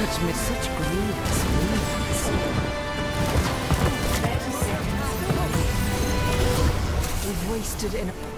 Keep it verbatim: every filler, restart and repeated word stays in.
Such mis such grievous wounds. We've wasted an